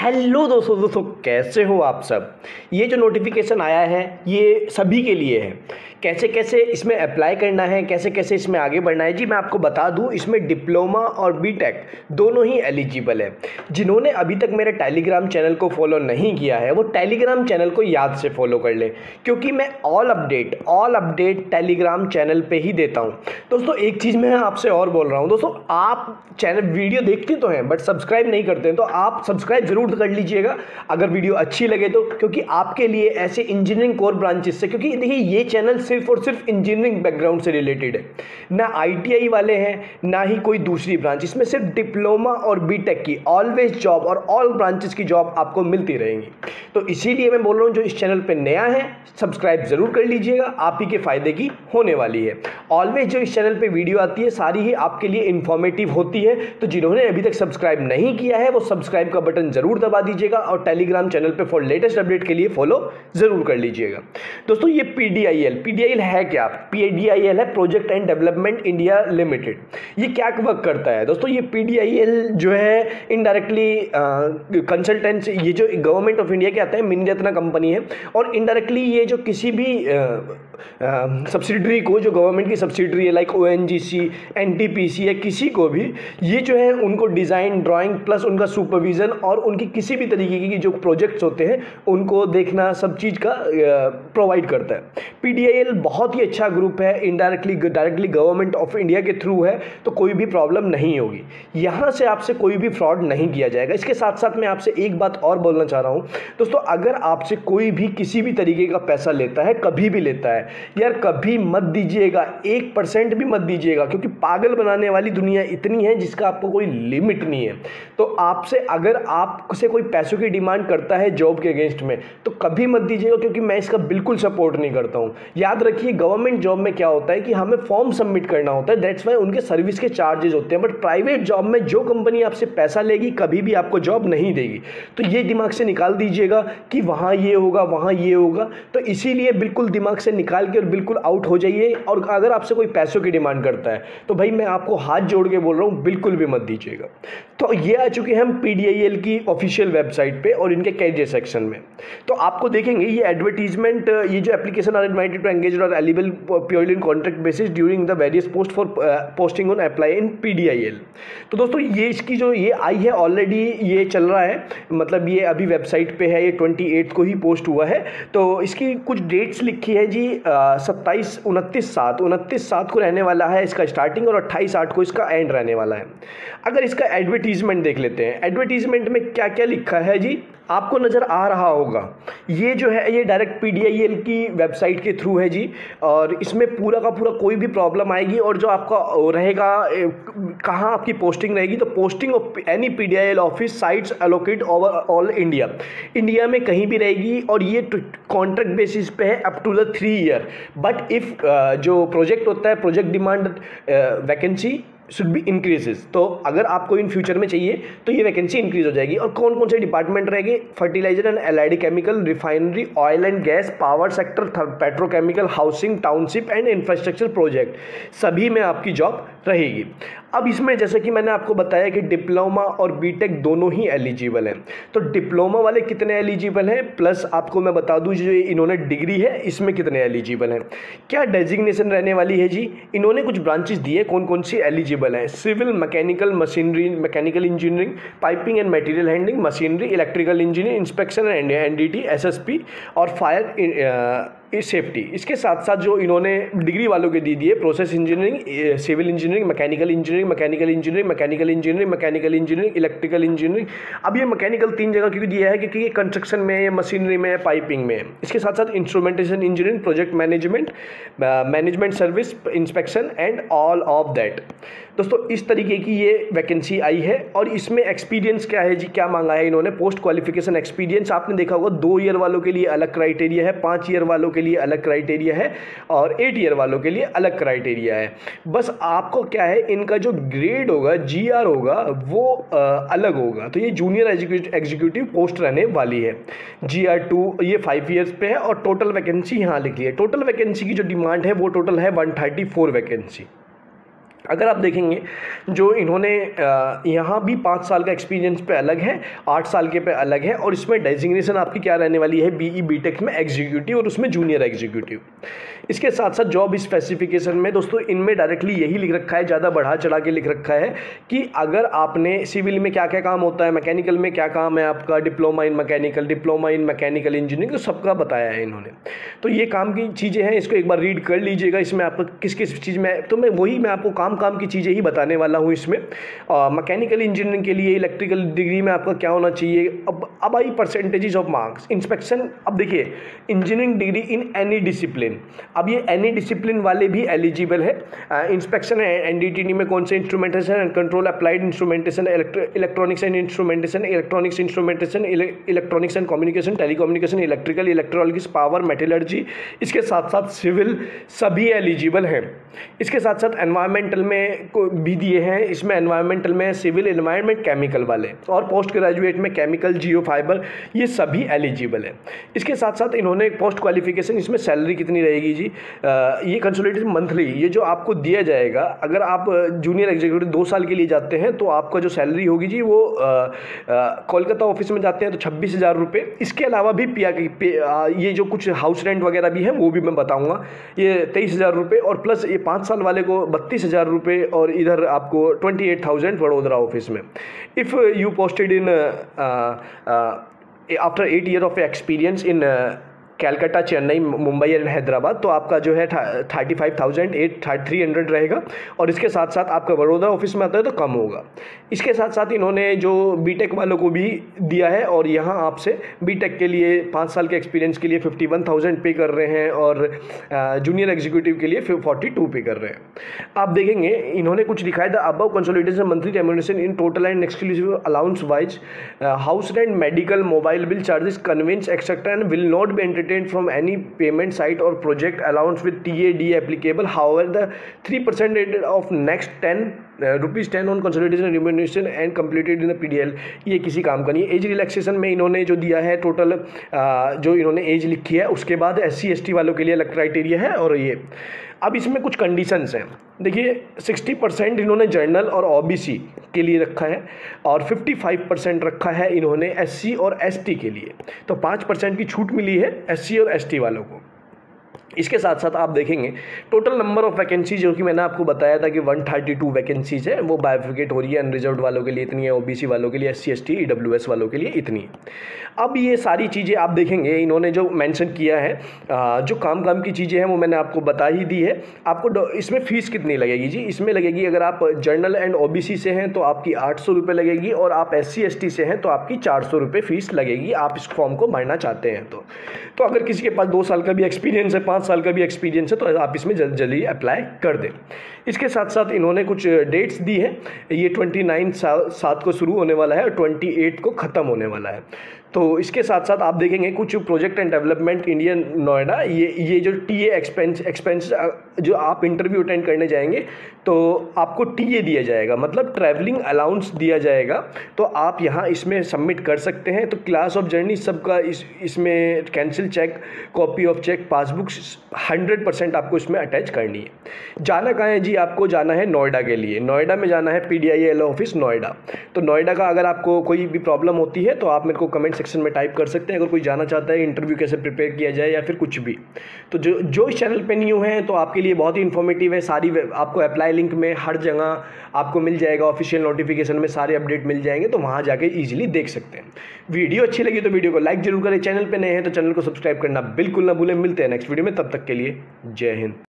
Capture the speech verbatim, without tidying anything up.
Hello दोस्तों दोस्तों कैसे हो आप सब। ये जो नोटिफिकेशन आया है ये सभी के लिए है। कैसे कैसे इसमें अप्लाई करना है, कैसे कैसे इसमें आगे बढ़ना है, जी मैं आपको बता दूं, इसमें डिप्लोमा और बीटेक दोनों ही एलिजिबल है। जिन्होंने अभी तक मेरे टेलीग्राम चैनल को फॉलो नहीं किया है वो टेलीग्राम चैनल को याद से फॉलो कर ले, क्योंकि मैं all update all update Telegram channel पे ही देता हूँ। दोस्तों एक चीज़ मैं आपसे और बोल रहा हूँ, दोस्तों आप चैनल वीडियो देखते तो हैं बट सब्सक्राइब नहीं करते हैं, तो आप सब्सक्राइब जरूर कर लीजिएगा अगर वीडियो अच्छी लगे तो, क्योंकि आपके लिए ऐसे इंजीनियरिंग कोर ब्रांचेस से, क्योंकि देखिए ये चैनल सिर्फ और सिर्फ इंजीनियरिंग बैकग्राउंड से रिलेटेड है, ना आईटीआई वाले हैं ना ही कोई दूसरी ब्रांच। इसमें सिर्फ डिप्लोमा और बीटेक की ऑलवेज जॉब और ऑल ब्रांचेस की जॉब आपको मिलती रहेंगी। तो इसीलिए मैं बोल रहा हूँ जो इस चैनल पे नया है सब्सक्राइब जरूर कर लीजिएगा, आप ही के फायदे की होने वाली है। ऑलवेज जो इस चैनल पे वीडियो आती है सारी ही आपके लिए इंफॉर्मेटिव होती है, तो जिन्होंने अभी तक सब्सक्राइब नहीं किया है वो सब्सक्राइब का बटन जरूर दबा दीजिएगा और टेलीग्राम चैनल पे फॉर लेटेस्ट अपडेट के लिए फॉलो जरूर कर लीजिएगा। दोस्तों ये पीडीआईएल पीडीआईएल है क्या? पीडीआईएल है project and development India limited. ये क्या वर्क करता है दोस्तों? ये पीडीआईएल जो है इनडायरेक्टली कंसल्टेंसी, ये जो गवर्नमेंट ऑफ इंडिया के आता है मिनी रत्ना कंपनी है, और इनडायरेक्टली ये जो किसी भी सब्सिडरी को, जो गवर्नमेंट की सब्सिडरी है लाइक ओएनजीसी, एनटीपीसी या किसी को भी, ये जो है उनको डिज़ाइन ड्राइंग प्लस उनका सुपरविज़न और उनकी किसी भी तरीके की जो प्रोजेक्ट्स होते हैं उनको देखना सब चीज़ का प्रोवाइड करता है। पीडीआईएल बहुत ही अच्छा ग्रुप है, indirectly directly government of India के थ्रू है, तो कोई भी प्रॉब्लम नहीं होगी, यहाँ से आपसे कोई भी फ्रॉड नहीं किया जाएगा। इसके साथ साथ मैं आपसे एक बात और बोलना चाह रहा हूँ दोस्तों, अगर आपसे कोई भी किसी भी तरीके का पैसा लेता है, कभी भी लेता है यार, कभी मत दीजिएगा, एक परसेंट भी मत दीजिएगा, क्योंकि पागल बनाने वाली दुनिया इतनी है जिसका आपको कोई लिमिट नहीं है। तो आपसे अगर आपसे कोई पैसों की डिमांड करता है जॉब के अगेंस्ट में तो कभी मत दीजिएगा, क्योंकि मैं इसका बिल्कुल सपोर्ट नहीं करता हूं। याद रखिए गवर्नमेंट जॉब में क्या होता है कि हमें फॉर्म सबमिट करना होता है, दैट्स वाई उनके सर्विस के चार्जेस होते हैं, बट प्राइवेट जॉब में जो कंपनी आपसे पैसा लेगी कभी भी आपको जॉब नहीं देगी। तो ये दिमाग से निकाल दीजिएगा कि वहाँ ये होगा वहाँ ये होगा, तो इसीलिए बिल्कुल दिमाग से निकाल के और बिल्कुल आउट हो जाइए। और अगर आपसे कोई पैसों की डिमांड करता है तो भाई मैं आपको हाथ जोड़ के बोल रहा हूँ बिल्कुल भी मत दीजिएगा। तो ये आ चुके हैं हम पीडीआईएल की ऑफिशियल वेबसाइट पे और इनके कैरियर सेक्शन में। तो आपको देखेंगे ये एडवर्टीजमेंट, ये जो application are invited to engage और eligible purely in contract basis during the various post for posting on apply in PDIL. तो दोस्तों ये इसकी जो ये आई है ऑलरेडी ये चल रहा है, मतलब ये अभी वेबसाइट पे है, ये ट्वेंटी एट को ही पोस्ट हुआ है। तो इसकी कुछ डेट्स लिखी है जी, सत्ताईस उनतीस सात उनतीस सात को रहने वाला है इसका स्टार्टिंग और अट्ठाईस आठ को इसका एंड रहने वाला है। अगर इसका एडवर्टीजमेंट देख लेते हैं, एडवर्टीजमेंट में क्या क्या लिखा है जी, आपको नज़र आ रहा होगा। ये जो है ये डायरेक्ट पीडीआईएल की वेबसाइट के थ्रू है जी, और इसमें पूरा का पूरा कोई भी प्रॉब्लम आएगी और जो आपका रहेगा कहाँ आपकी पोस्टिंग रहेगी, तो posting of any PDIL office sites allocate over all India, India में कहीं भी रहेगी, और ये कॉन्ट्रैक्ट बेसिस पे है up to the three year. But if जो प्रोजेक्ट होता है project demand vacancy should be increases, तो अगर आपको इन फ्यूचर में चाहिए तो ये वैकेंसी इंक्रीज हो जाएगी। और कौन कौन से डिपार्टमेंट रहेंगे? Fertiliser and allied chemical, refinery, oil and gas, power sector, petrochemical, housing, township and infrastructure project, सभी में आपकी जॉब रहेगी। अब इसमें जैसे कि मैंने आपको बताया कि डिप्लोमा और बीटेक दोनों ही एलिजिबल हैं, तो डिप्लोमा वाले कितने एलिजिबल हैं, प्लस आपको मैं बता दूं जो इन्होंने डिग्री है इसमें कितने एलिजिबल हैं। क्या डेजिग्नेशन रहने वाली है जी, इन्होंने कुछ ब्रांचेस दी है कौन कौन सी एलिजिबल है। Civil, mechanical, machinery, mechanical engineering, piping and material handling, machinery, electrical engineering, inspection and NDT, SSP और फायर सेफ्टी। इसके साथ साथ जो इन्होंने डिग्री वालों के दी दी है process engineering, civil engineering, mechanical engineering, mechanical engineering, mechanical engineering, mechanical engineering, electrical engineering. अब ये मैकेनिकल तीन जगह क्योंकि दिया है क्योंकि ये कंस्ट्रक्शन में है, मशीनरी में है, पाइपिंग में है। इसके साथ साथ instrumentation engineering, project management, management service, inspection and all of that. दोस्तों इस तरीके की ये वैकेंसी आई है, और इसमें एक्सपीरियंस क्या है जी, क्या मांगा है इन्होंने, पोस्ट क्वालिफिकेशन एक्सपीरियंस आपने देखा होगा, दो ईयर वालों के लिए अलग क्राइटेरिया है, पाँच ईयर वालों के लिए अलग क्राइटेरिया है, और एट ईयर वालों के लिए अलग क्राइटेरिया है। बस आपको क्या है, इनका जो ग्रेड होगा, जीआर होगा, वो आ, अलग होगा। तो ये जूनियर एग्जीक्यूटिव पोस्ट रहने वाली है। जीआर टू ये फाइव ईयर्स पे है, और टोटल वैकेंसी यहाँ लिखी है। टोटल वैकेंसी की जो डिमांड है वो टोटल है वन थर्टी फोर वैकेंसी। अगर आप देखेंगे जो इन्होंने यहाँ भी पाँच साल का एक्सपीरियंस पे अलग है, आठ साल के पे अलग है, और इसमें डेजिग्नेशन आपकी क्या रहने वाली है, बीई बीटेक में एग्जीक्यूटिव और उसमें जूनियर एग्जीक्यूटिव। इसके साथ साथ जॉब स्पेसिफिकेशन में दोस्तों इनमें डायरेक्टली यही लिख रखा है, ज़्यादा बढ़ा चढ़ा के लिख रखा है कि अगर आपने सिविल में क्या क्या काम होता है, मैकेनिकल में क्या काम है आपका, diploma in mechanical, diploma in mechanical engineering, तो सबका बताया है इन्होंने। तो ये काम की चीज़ें हैं, इसको एक बार रीड कर लीजिएगा। इसमें आपको किस किस चीज़ में, तो मैं वही मैं आपको काम काम की चीज़ें ही बताने वाला हूँ इसमें। मैकेनिकल इंजीनियरिंग के लिए इलेक्ट्रिकल डिग्री में आपका क्या होना चाहिए। अब अब I percentages of marks inspection. अब देखिए engineering degree in any discipline, अब ये एनी डिसिप्लिन वाले भी एलिजिबल है। इंस्पेक्शन है एनडीटीडी में कौन से instrumentation and control, applied instrumentation, electronics and instrumentation, electronics instrumentation, electronics and communication, telecommunication, electrical, electronics, power, metallurgy, इसके साथ साथ सिविल, सभी एलिजिबल हैं। इसके साथ साथ एनवायरमेंटल में भी दिए हैं, इसमें एनवायरमेंटल में सिविल, एनवायरमेंट, केमिकल वाले, और पोस्ट ग्रेजुएट में केमिकल, जियो फाइबर, ये सभी एलिजिबल है। इसके साथ साथ इन्होंने पोस्ट क्वालिफिकेशन, इसमें सैलरी कितनी रहेगी जी, आ, ये कंसोलिडेटेड मंथली, ये जो आपको दिया जाएगा, अगर आप जूनियर एग्जीक्यूटिव दो साल के लिए जाते हैं तो आपका जो सैलरी होगी जी वो कोलकाता ऑफिस में जाते हैं तो छब्बीस हज़ार रुपये। इसके अलावा भी पिया ये जो कुछ हाउस रेंट वगैरह भी है वो भी मैं बताऊँगा, ये तेईस हज़ार रुपये, और प्लस ये पाँच साल वाले को बत्तीस हज़ार रुपये, और इधर आपको twenty eight thousand Vadodara office में। If you posted in after eight year of experience in Calcutta, Chennai, Mumbai and Hyderabad, तो आपका जो है thirty five thousand eight three hundred रहेगा, और इसके साथ साथ आपका वडोदरा ऑफिस में आता है तो कम होगा। इसके साथ साथ इन्होंने जो बीटेक वालों को भी दिया है, और यहाँ आपसे बीटेक के लिए पाँच साल के एक्सपीरियंस के लिए फिफ्टी वन थाउजेंड पे कर रहे हैं, और जूनियर एग्जीक्यूटिव के लिए फोर्टी टू पे कर रहे हैं। आप देखेंगे इन्होंने कुछ लिखा है, the above consolidation monthly remuneration in total and exclusive allowance wise house rent, medical, mobile bill charges, conveyance et cetera, and will not be from any payment site or project allowance with T A D applicable. However, the three percent of next ten uh, rupees ten on consolidation remuneration and completed in the P D L, ये किसी काम का नहीं है। Age relaxation में इन्होंने जो दिया है टोटल, जो इन्होंने एज लिखी है, उसके बाद एस सी एस टी वालों के लिए अलग क्राइटेरिया है, और ये अब इसमें कुछ कंडीशंस हैं। देखिए सिक्सटी परसेंट इन्होंने जर्नल और ओबीसी के लिए रखा है, और फिफ्टी फाइव परसेंट रखा है इन्होंने एससी और एसटी के लिए, तो पाँच परसेंट की छूट मिली है एससी और एसटी वालों को। इसके साथ साथ आप देखेंगे टोटल नंबर ऑफ वैकेंसी जो कि मैंने आपको बताया था कि वन थर्टी टू वैकेंसीज है, वो बायोफिकेट हो रही है। अनरिजर्व्ड वालों के लिए इतनी है, ओबीसी वालों के लिए, एससी एसटी, ईडब्ल्यूएस वालों के लिए इतनी है। अब ये सारी चीज़ें आप देखेंगे इन्होंने जो मेंशन किया है, जो काम काम की चीज़ें हैं वो मैंने आपको बता ही दी है। आपको इसमें फ़ीस कितनी लगेगी जी, इसमें लगेगी अगर आप जर्नल एंड ओबीसी से हैं तो आपकी आठ सौ रुपये लगेगी, और आप एससी एसटी से हैं तो आपकी चार सौ रुपये फ़ीस लगेगी, आप इस फॉर्म को भरना चाहते हैं तो। तो अगर किसी के पास दो साल का भी एक्सपीरियंस है, पाँच साल का भी एक्सपीरियंस है, तो आप इसमें जल्दी जल्दी अप्लाई कर दें। इसके साथ साथ इन्होंने कुछ डेट्स दी हैं, ये ट्वेंटी नाइन सात को शुरू होने वाला है और ट्वेंटी एट को ख़त्म होने वाला है। तो इसके साथ साथ आप देखेंगे कुछ project and development Indian Noida, ये ये जो टी ए एक्सपेंस एक्सपेंस जो आप इंटरव्यू अटेंड करने जाएंगे तो आपको टी ए दिया जाएगा, मतलब ट्रैवलिंग अलाउंस दिया जाएगा, तो आप यहाँ इसमें सबमिट कर सकते हैं। तो क्लास ऑफ जर्नी सबका इस इसमें cancel cheque, copy of cheque, passbook hundred percent आपको इसमें अटैच करनी है। जाना कहाँ है जी, आपको जाना है नोएडा के लिए, नोएडा में जाना है P D I L office Noida. तो नोएडा का अगर आपको कोई भी प्रॉब्लम होती है तो आप मेरे को कमेंट सेक्शन में टाइप कर सकते हैं, अगर कोई जाना चाहता है इंटरव्यू कैसे प्रिपेयर किया जाए या फिर कुछ भी। तो जो जो इस चैनल पे न्यू है तो आपके लिए बहुत ही इन्फॉर्मेटिव है, सारी आपको अप्लाई लिंक में हर जगह आपको मिल जाएगा, ऑफिशियल नोटिफिकेशन में सारे अपडेट मिल जाएंगे, तो वहाँ जाके ईजिली देख सकते हैं। वीडियो अच्छी लगी तो वीडियो को लाइक जरूर करें, चैनल पे नए हैं तो चैनल को सब्सक्राइब करना बिल्कुल ना भूलें। मिलते हैं नेक्स्ट वीडियो में, तब तक के लिए जय हिंद।